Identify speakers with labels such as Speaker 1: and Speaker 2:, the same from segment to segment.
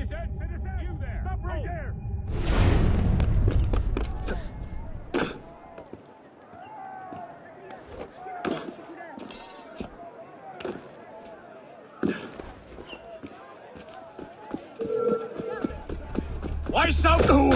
Speaker 1: You there! Stop right there!
Speaker 2: Why so?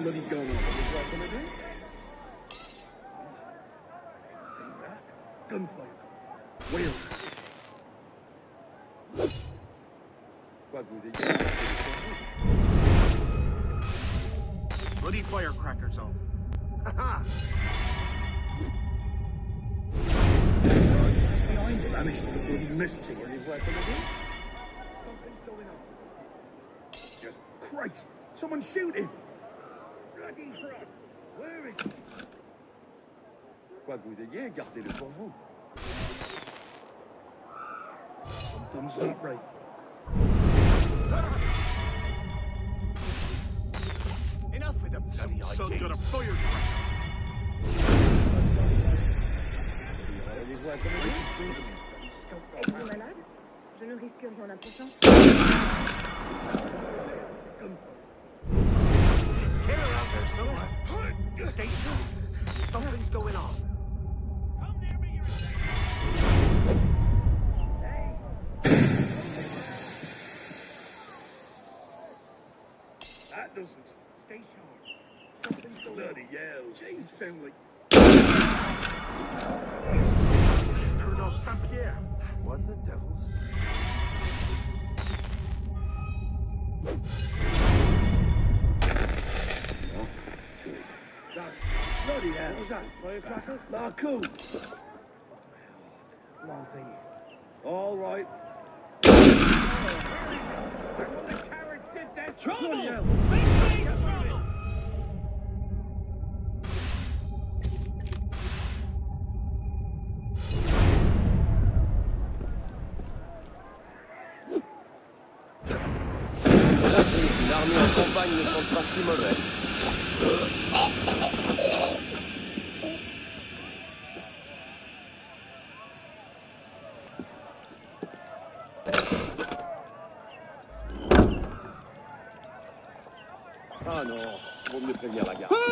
Speaker 2: bloody gun on? What are they doing? Gunfire. Wheel. Quoi que vous ayez...
Speaker 1: Bloody firecrackers on. Ha-ha!
Speaker 2: Behind him, I mean, bloody misty. What are you working again? Something's going on. Just Christ! Someone shoot him! Bloody front! Where is he? Quoi que vous ayez, gardez-le pour vous. Something's not right.
Speaker 1: Enough with the bloody IDs. Son got a firecracker.
Speaker 3: Êtes-vous malade? Je ne risque rien en approchant.
Speaker 1: Killer out there somewhere. Stay tuned. Something's going on. Come near me, you're insane.
Speaker 2: That doesn't...
Speaker 1: Stay sharp.
Speaker 2: Something's going on. Bloody hell. Jeez, sound like...
Speaker 1: Rudolph Saint-Pierre. What the devils?
Speaker 2: Bloody hell. What's that? Firecracker? Nah, cool. Long thing. All right.
Speaker 1: The carrot did that.
Speaker 2: Bloody hell.
Speaker 1: Trouble!
Speaker 4: L'armée en campagne ne sont pas si mauvais. Ah non, vaut mieux prévenir la garde.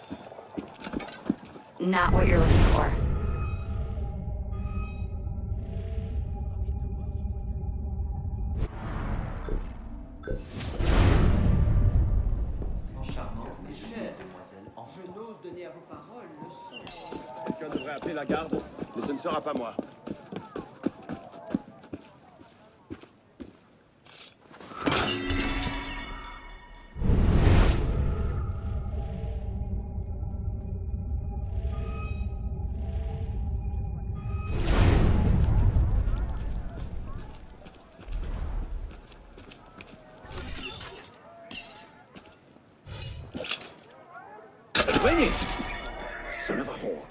Speaker 3: Not what you're looking for.
Speaker 5: Charmante et chère, demoiselle. Je n'ose donner à vos paroles le son.
Speaker 4: Quelqu'un devrait appeler la garde, mais ce ne sera pas moi.
Speaker 2: Winnie! Son of a whore.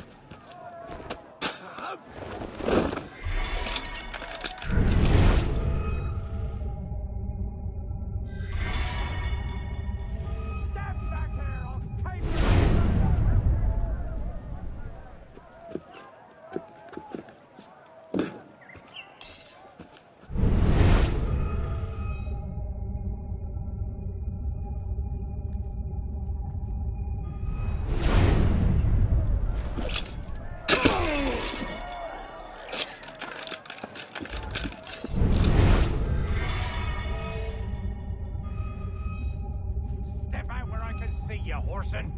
Speaker 1: Step back here, I'll take you. Step out where I can see you, Horson.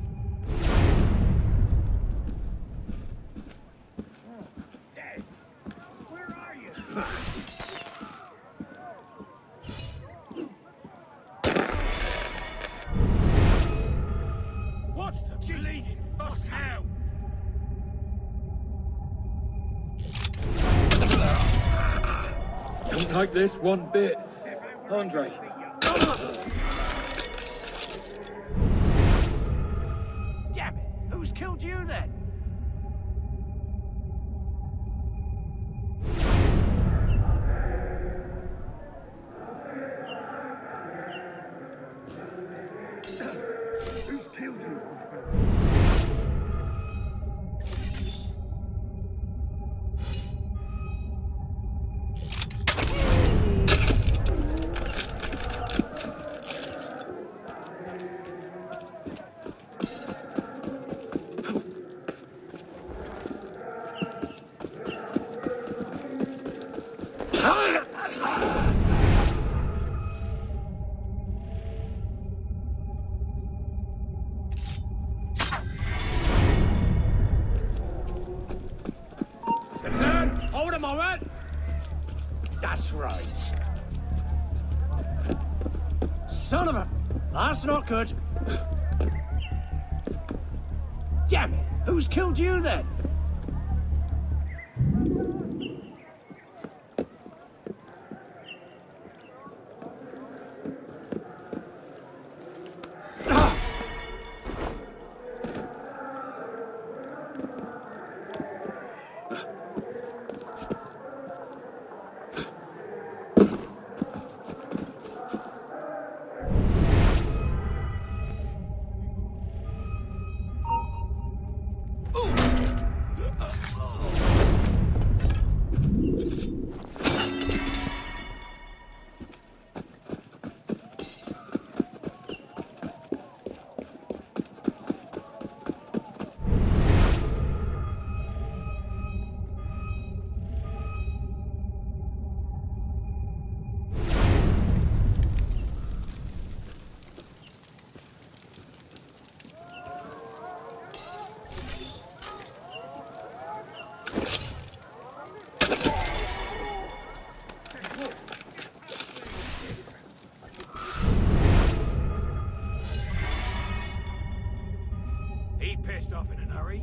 Speaker 1: Dead. Where are you? What's the bleeding fuss now?
Speaker 6: Don't like this one bit. Andre.
Speaker 1: Damn it! Who's killed you then?
Speaker 2: Who's killed you?
Speaker 1: That's right. Son of a... That's not good. Damn it. Who's killed you then? Pissed off in a hurry.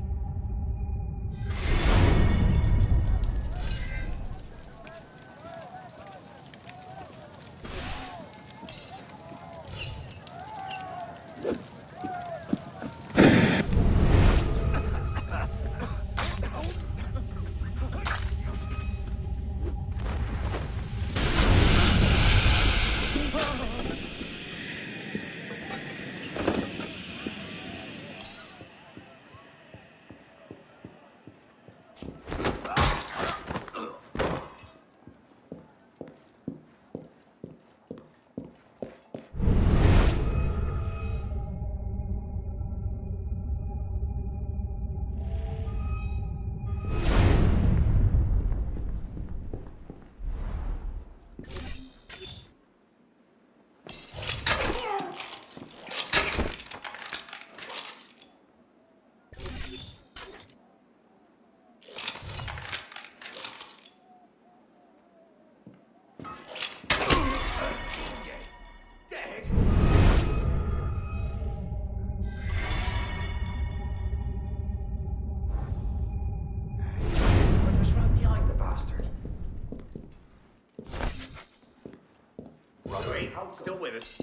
Speaker 4: Still with us.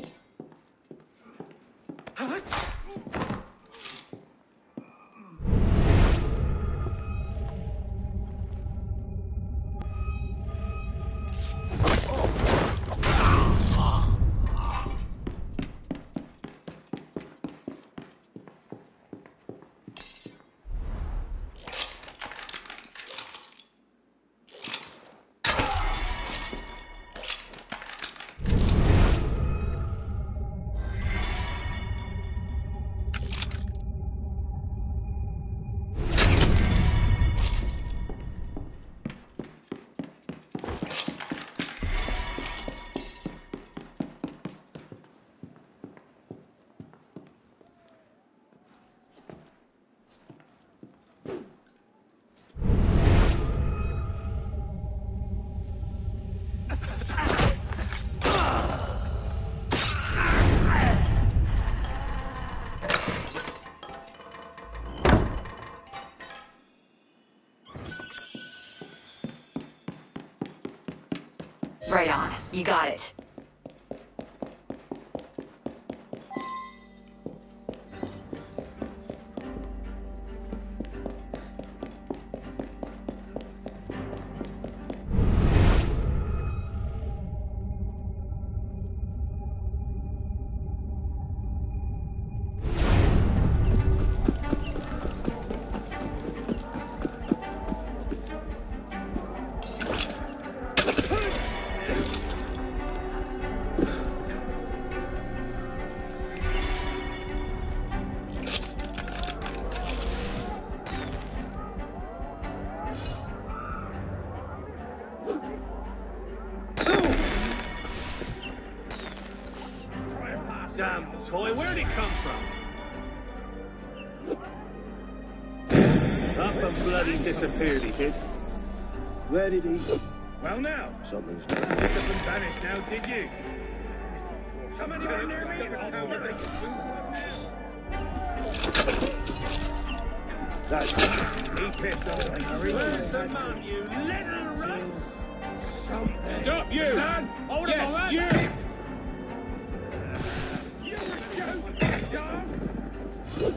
Speaker 3: Right on. You got it.
Speaker 1: Damn toy, where'd it come from? Up and bloody disappeared, he did.
Speaker 4: Where did he?
Speaker 2: Well now,
Speaker 4: Something's
Speaker 2: you didn't vanish now, did you? Come on, you're near me. He pissed off like Harry. Where's the man, you little rats? Something.
Speaker 6: Stop, you!
Speaker 2: Son, hold
Speaker 6: Yes,
Speaker 2: on,
Speaker 6: you!
Speaker 2: You joke, dog.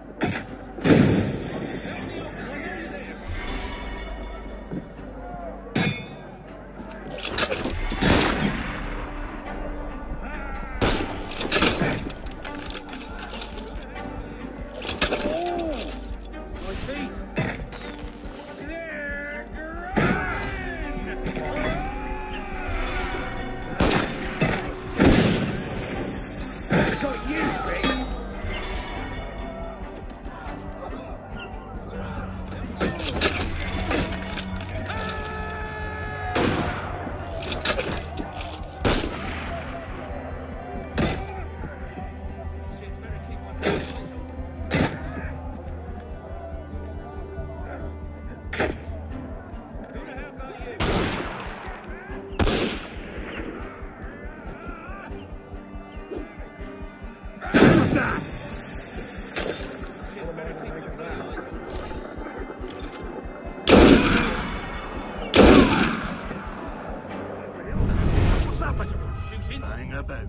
Speaker 2: Hang about.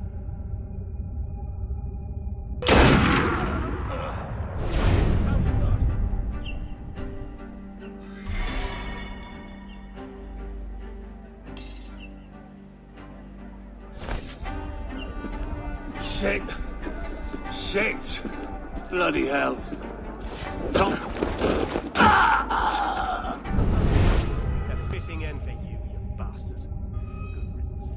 Speaker 7: Shit. Shit. Bloody hell. Don't.
Speaker 4: A fitting end for you, you bastard. Good riddance.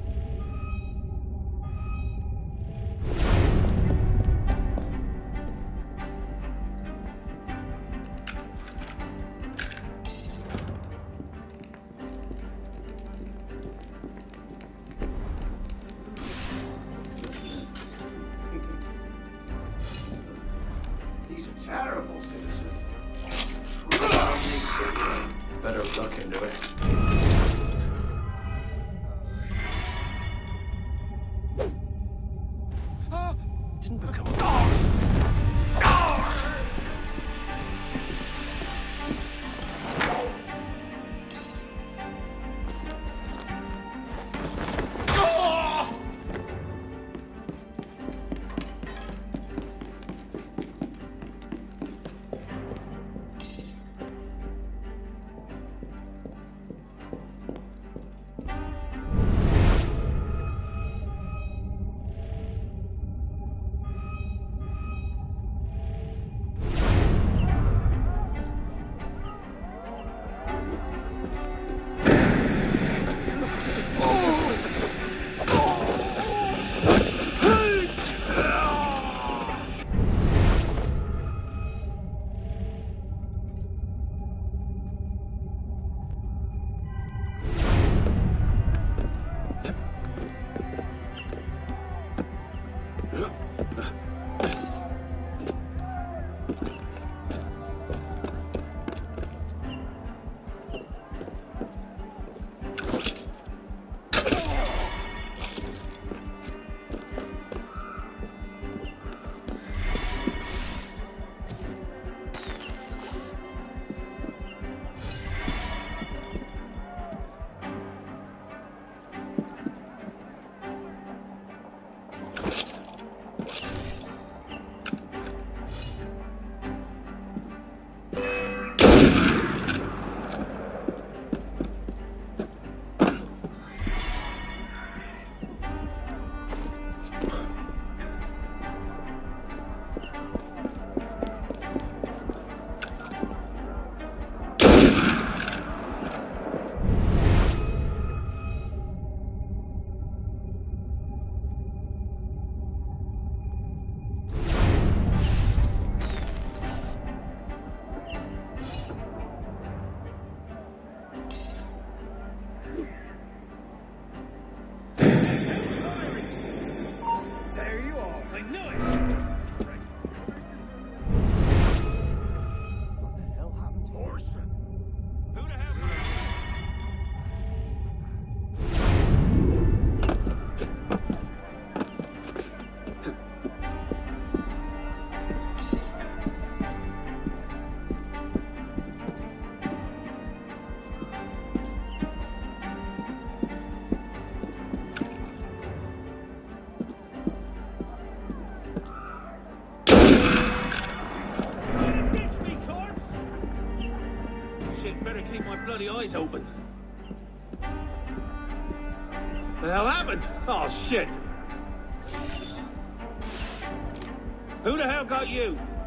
Speaker 5: He's a terrible citizen. Better look into it.
Speaker 4: Didn't become
Speaker 7: is open. The hell happened? Oh, shit. Who the hell got you?